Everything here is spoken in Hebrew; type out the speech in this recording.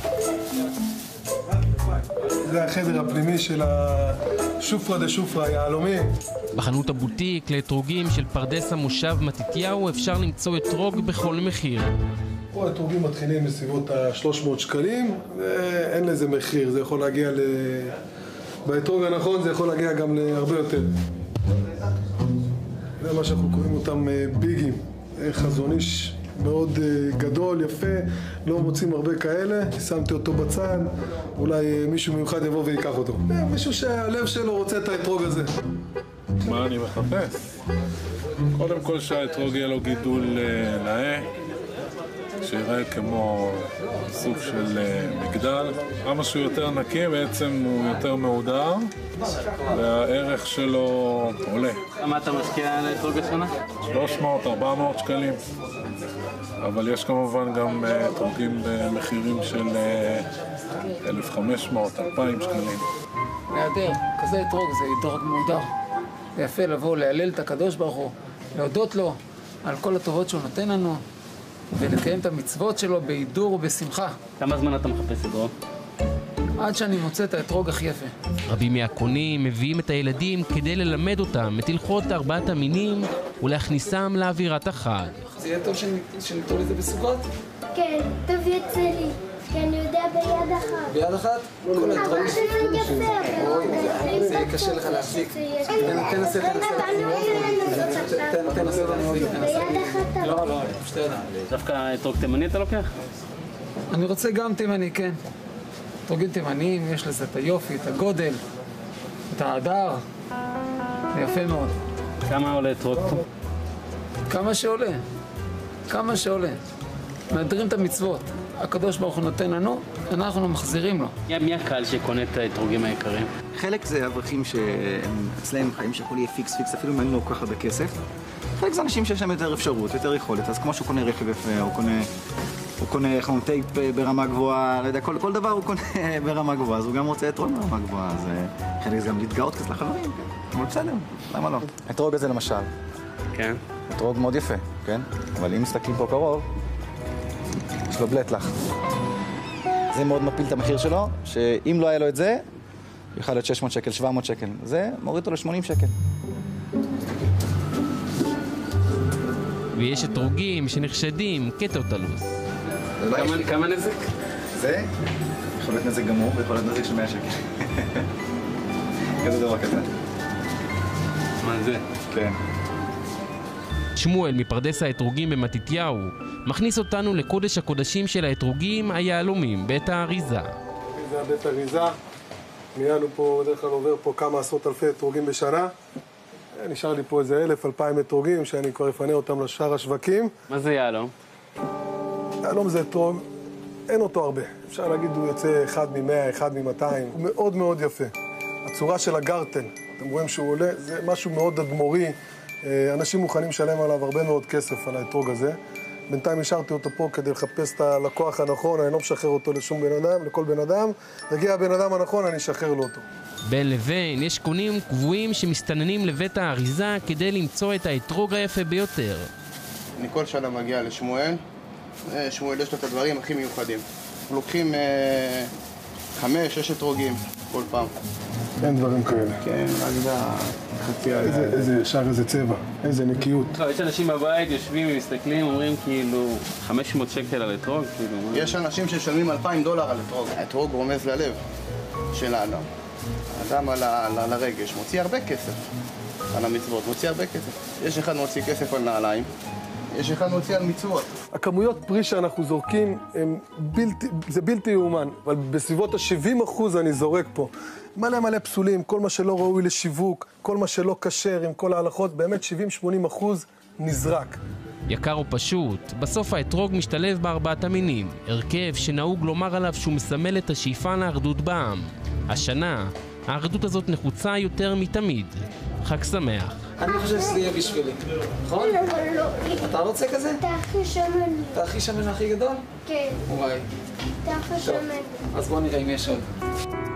זה החדר הפנימי של השופרה דה שופרה, היהלומי. בחנות הבוטיק לאתרוגים של פרדס המושב מתתיהו אפשר למצוא אתרוג בכל מחיר. פה האתרוגים מתחילים בסביבות ה-300 שקלים, ואין לזה מחיר. זה יכול להגיע באתרוג הנכון זה יכול להגיע גם להרבה יותר. זה מה שאנחנו קוראים אותם ביגים, חזון איש מאוד גדול, יפה, לא מוצאים הרבה כאלה. שמתי אותו בצד, אולי מישהו מיוחד יבוא ויקח אותו. מישהו שהלב שלו רוצה את האתרוג הזה. מה אני מחפש? קודם כל שהאתרוג יהיה לו גידול נאה, שיראה כמו סוג של מגדל. כמה שהוא יותר נקי בעצם הוא יותר מהודר והערך שלו עולה. כמה אתה משקיע על האתרוג בשנה? 300-400 שקלים. אבל יש כמובן גם אתרוגים במחירים של 1,500-2,000 שקלים. נהדר, כזה אתרוג זה אתרוג מהודר. זה יפה לבוא להלל את הקדוש ברוך הוא, להודות לו על כל הטובות שהוא נותן לנו ולקיים את המצוות שלו בהידור ובשמחה. כמה זמן אתה מחפש אתרוג? עד שאני מוצא את האתרוג הכי יפה. רבים מהקונים מביאים את הילדים כדי ללמד אותם את הלכות ארבעת המינים ולהכניסם לאווירת החג. זה יהיה טוב שניתנו לזה בסוכות? כן, טוב יצא לי, כי אני יודע ביד אחת. ביד אחת? כל האתרוג שלו יפה. זה קשה לך להחזיק. תנסה לא, שתי ידיים. דווקא אתרוג תימני אתה לוקח? אני רוצה גם תימני, כן. אתרוגים תימניים, יש לזה את היופי, את הגודל, את ההדר. זה יפה מאוד. כמה עולה אתרוג פה? כמה שעולה. מהדרים את המצוות. הקדוש ברוך הוא נותן לנו, אנחנו מחזירים לו. מי הקהל שקונה את האתרוגים היקרים? חלק זה אברכים שאצלם חיים שהכל יהיה פיקס, אפילו אם אין לו כל כך הרבה כסף. חלק זה אנשים שיש להם יותר אפשרות, יותר יכולת. אז כמו שהוא קונה רכב יפה, הוא קונה טייפ ברמה גבוהה, לא יודע, כל דבר הוא קונה ברמה גבוהה, אז הוא גם רוצה אתרוג ברמה גבוהה, אז חלק זה גם להתגאות קצת לחברים, אבל בסדר, למה לא? האתרוג הזה למשל. כן. אתרוג מאוד יפה, כן? אבל אם מסתכלים פה קרוב, יש לו בלט-לך. זה מאוד מפיל את המחיר שלו, שאם לא היה לו את זה, יוכל להיות 600 שקל, 700 שקל. זה מוריד אותו ל-80 שקל. ויש אתרוגים שנחשדים קטעות הלו"ז. כמה נזק? זה יכול להיות נזק גמור ויכול להיות נזק של 100 שקל. כזה דבר קטן. מה זה? כן. שמואל מפרדס האתרוגים במתתיהו מכניס אותנו לקודש הקודשים של האתרוגים היהלומים, בית האריזה. זה הבית האריזה. מיינו פה, בדרך כלל עובר פה כמה עשרות אלפי אתרוגים בשנה. נשאר לי פה איזה 1,000-2,000 אתרוגים שאני כבר אפנה אותם לשאר השווקים. מה זה יהלום? יהלום זה אתרוג, אין אותו הרבה. אפשר להגיד הוא יוצא 1 מ-100, 1 מ-200. הוא מאוד מאוד יפה. הצורה של הגרטן, אתם רואים שהוא עולה, זה משהו מאוד אדמו"רי. אנשים מוכנים לשלם עליו הרבה מאוד כסף על האתרוג הזה. בינתיים השארתי אותו פה כדי לחפש את הלקוח הנכון, אני לא משחרר אותו לשום בן אדם, לכל בן אדם. יגיע הבן אדם הנכון, אני אשחרר לו אותו. בין לבין יש קונים קבועים שמסתננים לבית האריזה כדי למצוא את האתרוג היפה ביותר. אני כל שנה מגיע לשמואל. שמואל יש לו את הדברים הכי מיוחדים. אנחנו לוקחים 5-6 אתרוגים כל פעם. אין דברים כאלה. כן, רק זה החצי איזה שער, איזה צבע, איזה נקיות. יש אנשים בבית יושבים ומסתכלים, אומרים כאילו 500 שקל על אתרוג, כאילו... יש אנשים ששלמים $2,000 על אתרוג. האתרוג רומז ללב של האדם. האדם על הרגש מוציא הרבה כסף על המצוות, מוציא הרבה כסף. יש אחד מוציא כסף על נעליים, יש אחד מוציא על מצוות. הכמויות פרי שאנחנו זורקים זה בלתי יאומן, אבל בסביבות ה-70% אני זורק פה. מלא פסולים, כל מה שלא ראוי לשיווק, כל מה שלא כשר עם כל ההלכות, באמת 70-80% נזרק. יקר או פשוט, בסוף האתרוג משתלב בארבעת המינים, הרכב שנהוג לומר עליו שהוא מסמל את השאיפה לאחדות בעם. השנה, האחדות הזאת נחוצה יותר מתמיד. חג שמח. אני חושב שזה יהיה בשבילי, נכון? לא. אתה רוצה כזה? אתה הכי שמן. אתה הכי שמן הכי גדול? כן. וואי. אתה הכי שמן. אז בוא נראה אם יש עוד.